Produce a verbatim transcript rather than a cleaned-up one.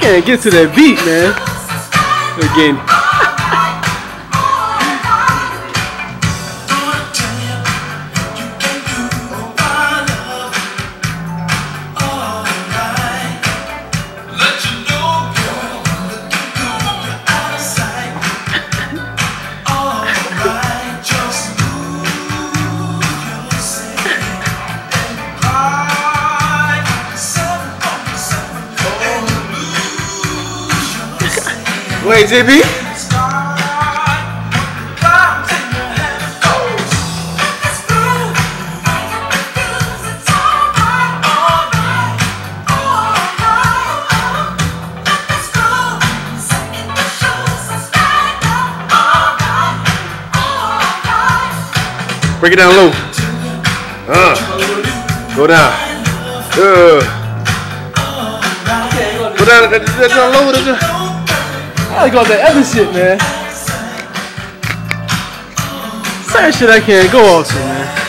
can't get to that beat, man. Again. Wait, J B? Break it down low. Uh, go down. Uh, go down. That down low. I like all that other shit, man. Certain shit I can't go off to, man.